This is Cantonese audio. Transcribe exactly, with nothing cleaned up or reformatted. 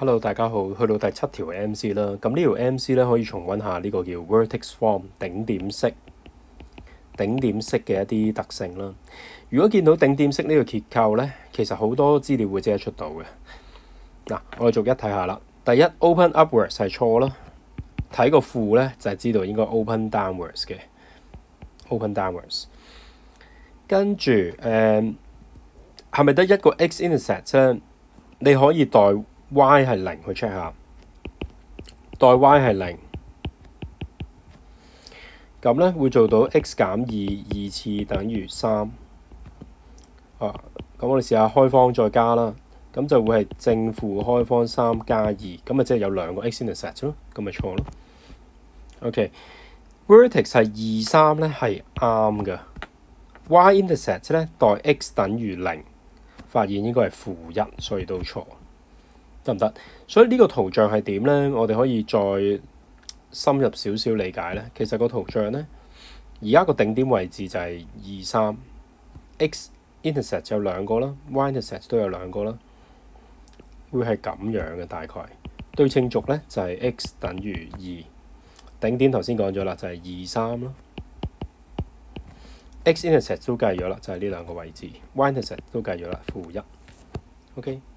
Hello， 大家好，去到第七條 M C 啦。咁呢條 M C 咧可以重溫下呢個叫 vertex form 頂點式頂點式嘅一啲特性啦。如果見到頂點式呢個結構咧，其實好多資料會即刻出到嘅。嗱，我哋逐一睇下啦。第一 open upwards 係錯啦，睇個負咧就係知道應該 open downwards 嘅 open downwards。跟住誒係咪得一個 x intercept 咧？你可以代 y 係零去 check 下，代 y 係零，咁咧會做到 x 減二二次等於三。啊，咁我哋試下開方再加啦，咁就會係正負開方三加二，咁咪即係有兩個 x intercept 咯，咁咪錯咯。OK，vertex 係二三咧係啱嘅 ，y intercept 咧代 x 等於零，發現應該係負一，所以都錯。得唔得？所以呢個圖像係點呢？我哋可以再深入少少理解呢。其實個圖像呢，而家個頂點位置就係二三 ，x intercept 有兩個啦 ，y intercept 都有兩個啦，會係咁樣嘅大概。對稱軸呢，就係 x 等於二，頂點頭先講咗啦，就係二三啦。x intercept 都計咗啦，就係呢兩個位置 ，y intercept 都計咗啦，負一。OK。